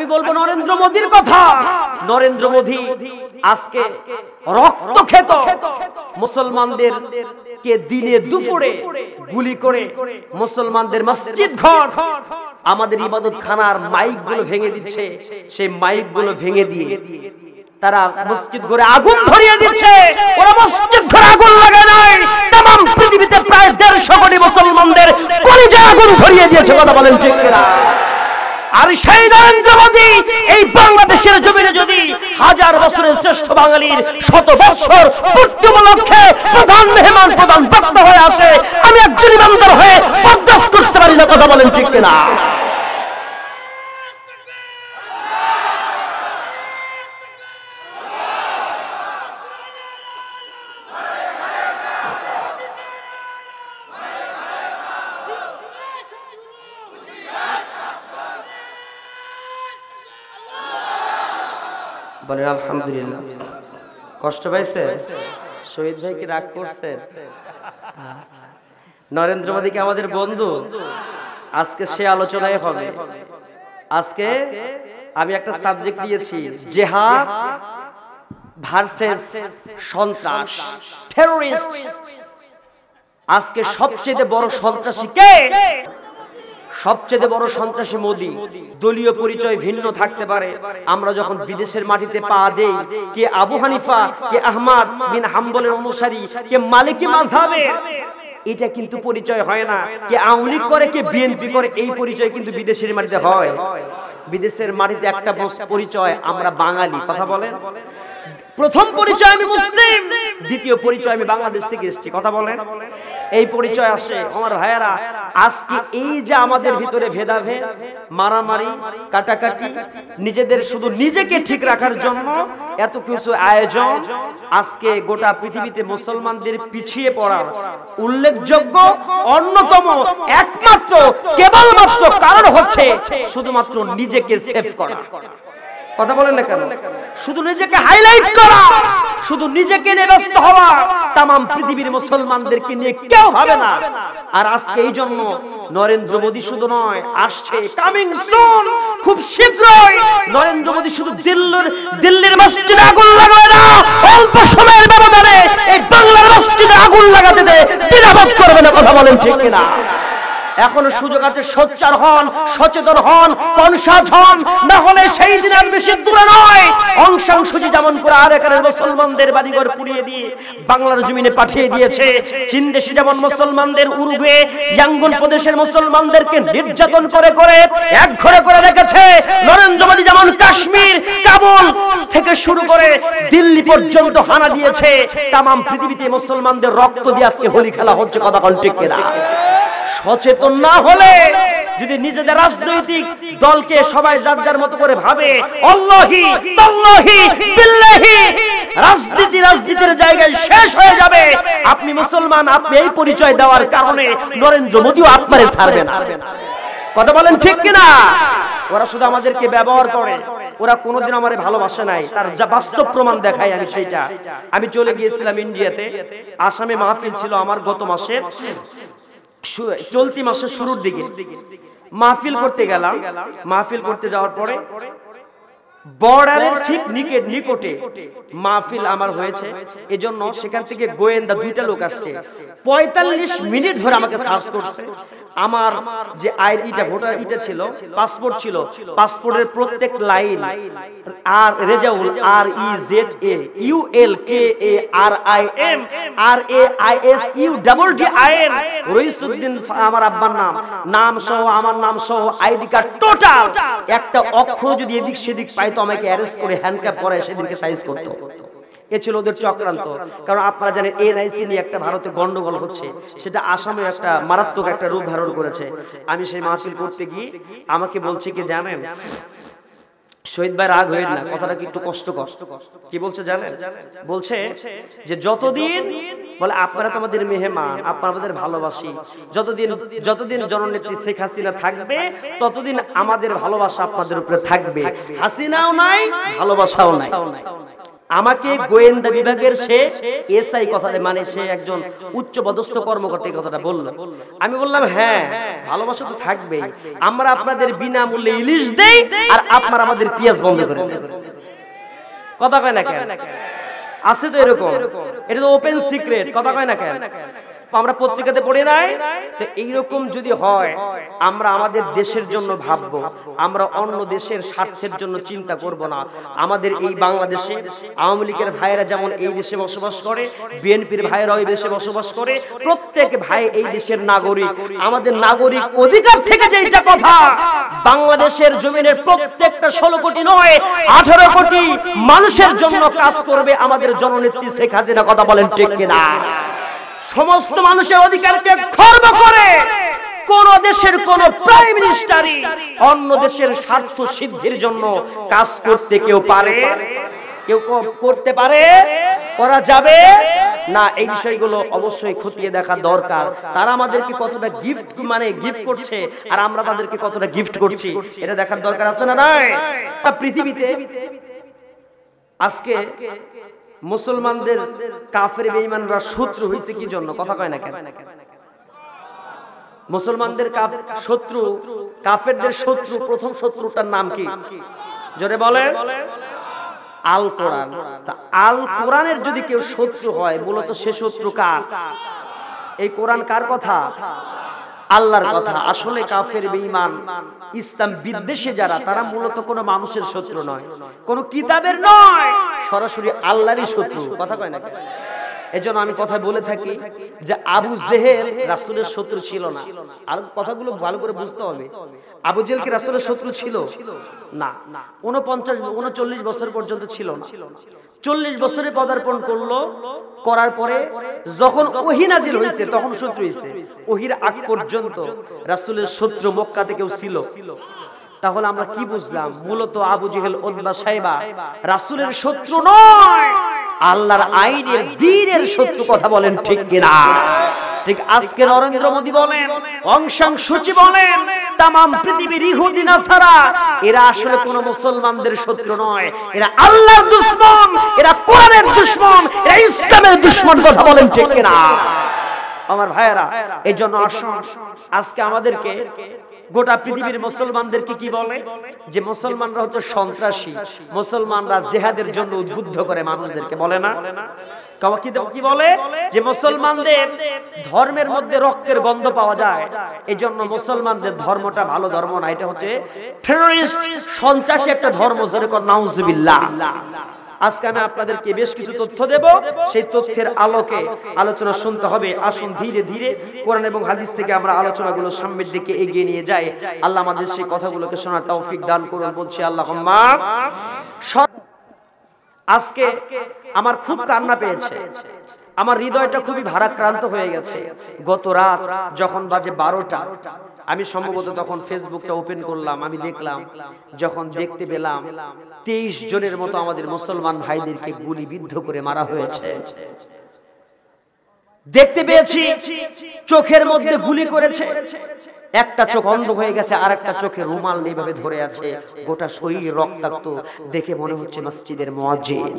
আমি বলবো নরেন্দ্র মোদীর কথা। নরেন্দ্র মোদী আজকে রক্তক্ষেত মুসলমানদের কে দিনে দুপুরে গুলি করে মুসলমানদের মসজিদ ঘর, আমাদের ইবাদত খানার মাইক গুলো ভেঙে দিচ্ছে। সেই মাইক গুলো ভেঙে দিয়ে তারা মসজিদ ঘরে আগুন ধরিয়ে দিচ্ছে। ওরা মসজিদ ঘরে আগুন লাগায় নাই, तमाम পৃথিবীতে প্রায় 150 কোটি মুসলমানদের কলিজায় আগুন ধরিয়ে দিয়েছে। কথা বলেন ঠিক কিনা? আর সেই নরেন্দ্র মোদী এই বাংলাদেশের জমিনে যদি হাজার বছরের শ্রেষ্ঠ বাঙালির শত বৎসর পূর্তি উপলক্ষে প্রধান মেহমান, প্রধান বক্তা হয়ে আসে, আমি একজন ইমানদার হয়ে বরদাস্ত করতে পারি না। কথা বলেন ঠিক কিনা? বলেন আলহামদুলিল্লাহ। কষ্ট পাইছে? শহীদ ভাই কি রাগ করছে? নরেন্দ্র মোদী কি আমাদের বন্ধু? আজকে সে আলোচনায় হবে। আজকে আমি একটা সাবজেক্ট দিয়েছি, জিহাদ ভার্সেস সন্ত্রাস, টেররিস্ট। আজকে সবচেয়ে বড় সন্ত্রাসী কে? সবচেয়ে বড় সন্ত্রাসী মোদী। দলীয় পরিচয় ভিন্ন থাকতে পারে, আমরা যখন বিদেশের মাটিতে পা দেই, কে আবু হানিফা, কে আহমদ বিন হাম্বলের অনুসারী, কে মালিকি মাযহাবের, এটা কিন্তু পরিচয় হয় না। কে আওয়ামী লীগ করে, কে বিএনপি করে, এই পরিচয় কিন্তু বিদেশের মাটিতে হয়। বিদেশের মাটিতে একটা পরিচয়, আমরা বাঙালি। কথা বলেন। প্রথম পরিচয় আমি মুসলিম, দ্বিতীয় পরিচয় আমি বাংলাদেশ থেকে এসেছি। কথা বলেন। এই পরিচয় আসে। আমার ভাইয়েরা, আজকে এই যে আমাদের ভিতরে ভেদাভেদ, মারামারি, কাটাকাটি, নিজেদের শুধু নিজেকে ঠিক রাখার জন্য এত কিছু আয়োজন, আজকে গোটা পৃথিবীতে মুসলমানদের পিছিয়ে পড়ার উল্লেখযোগ্য অন্যতম একমাত্র কেবলমাত্র কারণ হচ্ছে শুধুমাত্র নিজেকে সেভ করা। কথা বলেন না কেন? শুধু নিজেকে হাইলাইট করা, শুধু নিজেকে নিয়ে ব্যস্ত হওয়া, तमाम পৃথিবীর মুসলমানদেরকে নিয়ে কেউ ভাবে না। আর আজকে এই জন্য নরেন্দ্র মোদী শুধু নয়, আসছে কামিং সুন, খুব শীঘ্রই নরেন্দ্র মোদী শুধু দিল্লির মসজিদে আগুন লাগাবে না, অল্প সময়ের ব্যবধানে এই বাংলার মসজিদে আগুন লাগাতে দ্বিধাবোধ করবে না। কথা বলেন ঠিক কিনা? এখনো সুযোগ আছে, সোচ্চার হন, সচেতন হন, কনসাস হন, না হলে সেই দিন আর বেশি দূরে নয়। অং সান সূচি যেমন করে আরাকানের মুসলমানদের বাড়িঘর পুড়িয়ে দিয়ে বাংলার জমিনে পাঠিয়ে দিয়েছে, চীন দেশে যেমন মুসলমানদের উরুগুয়ে, ইয়াঙ্গুন প্রদেশের মুসলমানদেরকে নির্যাতন করে করে এক ঘরে করে রেখেছে, নরেন্দ্র মোদী যেমন কাশ্মীর, কাবুল থেকে শুরু করে দিল্লি পর্যন্ত হানা দিয়েছে। तमाम পৃথিবীতে মুসলমানদের রক্ত দিয়ে আজকে হোলি খেলা হচ্ছে। কথা বল ঠিক কিনা? সচেতন না হলে, যদি নিজেদের রাজনৈতিক দলকে সবাই যার যার মতো করে ভাবে, আল্লাহি তাল্লাহি বিল্লাহি রাজনীতির জায়গায় শেষ হয়ে যাবে। আপনি মুসলমান, আপনি এই পরিচয় দেওয়ার কারণে নরেন্দ্র মোদীও আপনারে ছাড়বে না। কথা বলেন ঠিক কিনা? ওরা শুধু আমাদেরকে ব্যবহার করে, ওরা কোনোদিন আমারে ভালোবাসে নাই। তার যা বাস্তব প্রমাণ দেখায় আমি সেইটা। আমি চলে গিয়েছিলাম ইন্ডিয়াতে, আসামে মাহফিল ছিল আমার গত মাসে, চলতি মাসের শুরুর দিকে মাহফিল করতে গেলাম। মাহফিল করতে যাওয়ার পরে বর্ডারের ঠিক নিকটে মাহফিল আমার হয়েছে, এজন্য সেখান থেকে গোয়েন্দা দুইটা লোক আসছে। 45 মিনিট ধরে আমাকে সার্চ করছে। আমার যে আইডিটা, ভোটার ইটা ছিল, পাসপোর্ট ছিল, পাসপোর্টের প্রত্যেক লাইন আর রেজাউল, REZAULKARIM RAISUDDIN রইসুদ্দিন আমার আব্বার নাম সহ আমার নাম সহ আইডি কার্ড টোটাল একটা অক্ষর যদি এদিক সেদিক পাই তো আমাকে অ্যারেস্ট করে হ্যান্ডকাপ পরে সেদিনকে সাইজ করত। এ ছিল ওদের চক্রান্ত। কারণ আপনারা জানেন এনআইসি নিয়ে একটা ভারতে গন্ডগোল হচ্ছে, সেটা আসামে একটা মারাত্মক একটা রূপ ধারণ করেছে। আমি সেই মাহফিল করতে গিয়ে আমাকে বলছে কি জানেন, শহীদ ভাই রাগ হইল না, কথাটা কি একটু কষ্ট কি বলছে জানেন? বলছে যে যতদিন বলে আপনারা তো আমাদের মেহমান, আপনারা আমাদের ভালোবাসি, যতদিন জননেত্রী শেখ হাসিনা থাকবে ততদিন আমাদের ভালোবাসা আপনাদের উপরে থাকবে। হাসিনাও নাই, ভালোবাসাও নাই। আমাকে গোয়েন্দা বিভাগের সে এসআই কথা, মানে সে একজন উচ্চ পদস্থ কর্মকর্তা এই কথাটা বলল। আমি বললাম হ্যাঁ, ভালোবাসা তো থাকবেই, আমরা আপনাদের বিনামূল্যে ইলিশ দেই আর আপনারা আমাদের পেঁয়াজ বন্ধ করে দেন। কথা কয় না কেন? আছে তো এরকম, এটা তো ওপেন সিক্রেট, কথা কয় না কেন? আমরা পত্রিকাতে পড়ি নাই? তো এইরকম যদি হয়, আমরা আমাদের দেশের জন্য ভাববো, আমরা অন্য দেশের স্বার্থের জন্য চিন্তা করব না। আমাদের এই বাংলাদেশে আওয়ামী লীগের ভাইয়েরা যেমন এই দেশে বসবাস করে, বিএনপির ভাইয়েরা এই দেশে বসবাস করে, প্রত্যেক ভাই এই দেশের নাগরিক। আমাদের নাগরিক অধিকার থেকে যেটা কথা, বাংলাদেশের জমিনের প্রত্যেকটা 16 কোটি নয় 18 কোটি মানুষের জন্য কাজ করবে আমাদের জননেত্রী শেখ হাসিনা। কথা বলেন ঠিক কিনা? সমস্ত মানুষের অধিকারকে খর্ব করে কোন দেশের কোন প্রাইম মিনিস্টারই অন্য দেশের স্বার্থ সিদ্ধির জন্য কাজ করতে কেউ পারে? কেউ করতে পারে? করা যাবে না। এই বিষয়গুলো অবশ্যই খতিয়ে দেখা দরকার। তারা আমাদেরকে কতটা গিফট, মানে গিফট করছে আর আমরা তাদেরকে কতটা গিফট করছি, এটা দেখার দরকার আছে না নাই? পৃথিবীতে আজকে মুসলমানদের কাফের বেঈমানরা শত্রু হইছে কি জন্য? কথা কয় না কেন? মুসলমানদের শত্রু, কাফেরদের শত্রু, প্রথম শত্রুটার নাম কি? জোরে বলে। আল কোরআন। তা আল কোরআনের যদি কেউ শত্রু হয়, মূলত সে শত্রু কার? এই কোরআন কার কথা? আল্লাহর কথা। আসলে কাফের বেঈমান ইসলাম বিদ্বেষী যারা, তারা মূলত কোনো মানুষের শত্রু নয়, কোনো কিতাবের নয়, সরাসরি আল্লাহরই শত্রু। কথা কয় না কেন? এজন্য আমি কথা বলে থাকি যে আবু জেহেল রাসূলের শত্রু ছিল না। আর কথাগুলো ভালো করে বুঝতে হবে। আবু জেহেল কি রাসূলের শত্রু ছিল? না। 39 বছর পর্যন্ত ছিল না। 40 বছরে পদার্পণ করলো, করার পরে যখন ওহী নাজিল হয়েছে তখন শত্রু হয়েছে। ওহীর আগ পর্যন্ত রাসূলের শত্রু মক্কাতে কেউ ছিল? তাহলে আমরা কি বুঝলাম? মূলত আবু জেহেল, উতবা, সাইবা রাসূলের শত্রু নয়, আল্লাহর আইনের দ্বীনের শত্রু। কথা বলেন ঠিক কিনা? ঠিক আজকে নরেন্দ্র মোদী বলেন, অং সান সূচি বলেন, তামাম পৃথিবীর ইহুদি নাসারা, এরা আসলে কোন মুসলমানদের শত্রু নয়, এরা আল্লাহর দুশমন, এরা কোরআনের দুশমন, এরা ইসলামের দুশমন। কথা বলেন ঠিক কিনা আমার ভাইয়েরা? এইজন্য আসুন আজকে আমাদেরকে গোটা পৃথিবীর মুসলমানদেরকে কি বলে? যে মুসলমানরা হচ্ছে সন্ত্রাসী, মুসলমানরা জিহাদের জন্য উদ্বুদ্ধ করে মানুষদেরকে, বলে না? কি বলে? যে মুসলমানদের ধর্মের মধ্যে রক্তের গন্ধ পাওয়া যায়, এইজন্য মুসলমানদের ধর্মটা ভালো ধর্ম না, এটা হচ্ছে টেররিস্ট, সন্ত্রাসী একটা ধর্ম। জোরে কর নাউজুবিল্লাহ। আজকে আমি আপনাদেরকে বেশ কিছু তথ্য দেব, সেই তথ্যের আলোকে আলোচনা শুনতে হবে। আসুন ধীরে ধীরে কোরআন এবং হাদিস থেকে আমরা আলোচনাগুলো সামনের দিকে এগিয়ে নিয়ে যাই। আল্লাহ আমাদের সেই কথাগুলোকে শোনার তৌফিক দান করুন, বলছি আল্লাহুম্মা। আজকে আমার খুব কান্না পেয়েছে, আমার হৃদয়টা খুবই ভারাক্রান্ত হয়ে গেছে। গত রাত যখন বাজে 12টা, আমি সম্ভবত তখন ফেসবুকটা ওপেন করলাম, আমি দেখলাম, যখন দেখতে পেলাম 23 জনের মতো আমাদের মুসলমান ভাইদেরকে গুলিবিদ্ধ করে মারা হয়েছে। দেখতে পেয়েছি চোখের মধ্যে গুলি করেছে, একটা চোখ অন্ধ হয়ে গেছে, আর একটা চোখে রুমাল এইভাবে ধরে আছে, গোটা শরীর রক্তাক্ত, দেখে মনে হচ্ছে মসজিদের মুয়াজ্জিন।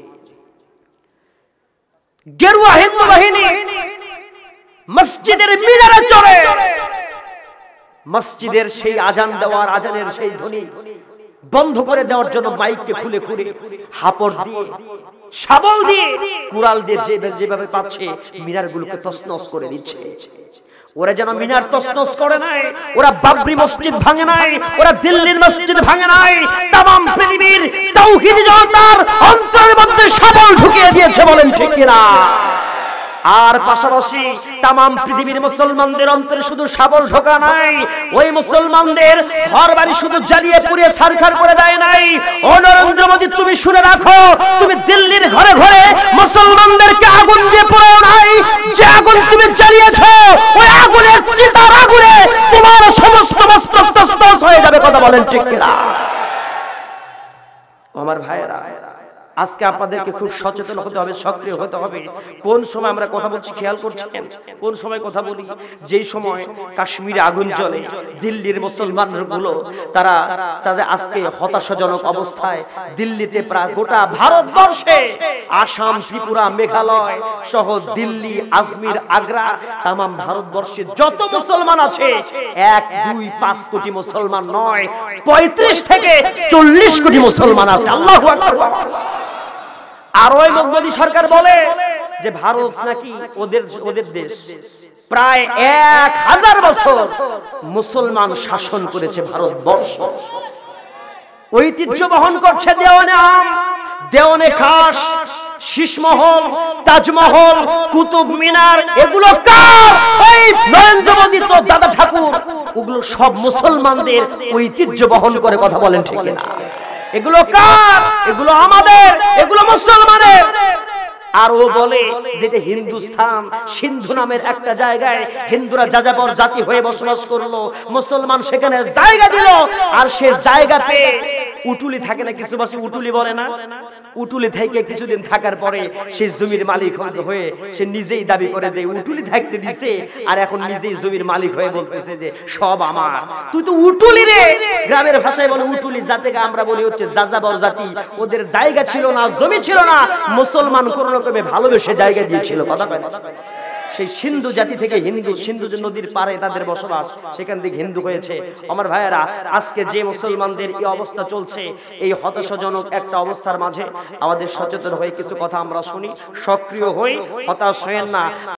গেরুয়া হিন্দু বাহিনী মসজিদের মিনারে চড়ে মসজিদের সেই আজান দেওয়ার, আজানের সেই ধ্বনি বন্ধ করে দেওয়ার জন্য মাইককে খুলে খুলে হাপড় দিয়ে, শাবল দিয়ে, কুড়াল দিয়ে যেভাবে পাচ্ছে মিনারগুলোকে তছনছ করে দিচ্ছে। ওরা যেন মিনার তছনছ করে নাই, ওরা বাবরি মসজিদ ভাঙে নাই, ওরা দিল্লির মসজিদ ভাঙে নাই, তামাম পৃথিবীর তাওহীদি জনতার অন্তরের মধ্যে শাবল ঢুকিয়ে দিয়েছে। বলেন ঠিক কিনা? আর পাশাপাশি তামাম পৃথিবীর মুসলমানদের অন্তরে শুধু শাবল ঢোকা নাই, ওই মুসলমানদের ঘরবাড়ি শুধু জ্বালিয়ে পুড়িয়ে ছারখার করে দেয় নাই। ও নরেন্দ্র মোদী, তুমি শুনে রাখো, তুমি দিল্লির ঘরে ঘরে মুসলমানদেরকে আগুন দিয়ে পোড়াও নাই, যে আগুন তুমি জ্বালিয়েছো ওই আগুনের চিতার আগুনে তোমার সমস্ত বস্ত্র তছনছ হয়ে যাবে। কথা বলেন ঠিক কিনা আমার ভাইয়েরা? আজকে আপনাদেরকে খুব সচেতন হতে হবে, সক্রিয় হতে হবে। কোন সময় আমরা কথা বলছি খেয়াল করছেন? কোন সময় কথা বলি? যেই সময় কাশ্মীরে আগুন জ্বলে, দিল্লির মুসলমানগুলো তারা তাদের আজকে হতাশাজনক অবস্থায়, দিল্লিতে প্রায় গোটা ভারতবর্ষে আসাম, ত্রিপুরা, মেঘালয় সহ দিল্লি, আজমির, আগ্রা, তাম ভারতবর্ষে যত মুসলমান আছে 1, 2, 5 কোটি মুসলমান নয়, 35 থেকে 40 কোটি মুসলমান আছে। আল্লাহু আকবার। আর ওই মোদি সরকার বলে যে ভারত নাকি ওদের দেশ। প্রায় 1000 বছর মুসলমান শাসন করেছে ভারতবর্ষ। ঐতিহ্য বহন করছে দেওয়ানে আম, দেওয়ানে খাস, শীষমহল, তাজমহল, কুতুব মিনার, এগুলো কার? এই নরেন্দ্র মোদী তো দাদা ঠাকুর। ওগুলো সব মুসলমানদের ঐতিহ্য বহন করে, কথা বলেন ঠিক না? এগুলো কার? এগুলো আমাদের, এগুলো মুসলমানের। আর ও বলে যেটা হিন্দুস্তান, সিন্ধু নামের একটা জায়গায় হিন্দুরা যাযাবর জাতি হয়ে বসবাস করলো, মুসলমান সেখানে জায়গা দিল। আর সে জায়গাতে উটুলি থাকে না, কিছু বাসী উটুলি বলে না, উটুলি থেকে কিছুদিন থাকার পরে সে জমির মালিক হয়ে সে নিজেই দাবি করে যে উটুলি থাকতে দিছে, আর এখন নিজেই জমির মালিক হয়ে বলতেছে যে সব আমার। তুই তো উটুলি রে। গ্রামের ভাষায় বলে উটুলি, জাতিকে আমরা বলি হচ্ছে যাযাবর জাতি। ওদের জায়গা ছিল না, জমি ছিল না, মুসলমান কোন রকমে ভালোবেসে জায়গা দিয়েছিল, কথা বলে। সেই সিন্ধু জাতি থেকে সিন্ধু নদীর পারে তাদের বসবাস, সেখান থেকে হিন্দু হয়েছে। আমার ভাইয়েরা, আজকে যে মুসলমানদের এই অবস্থা চলছে, এই হতাশাজনক একটা অবস্থার মাঝে আমাদের সচেতন হয়ে কিছু কথা আমরা শুনি, সক্রিয় হই, হতাশ হয়েন না।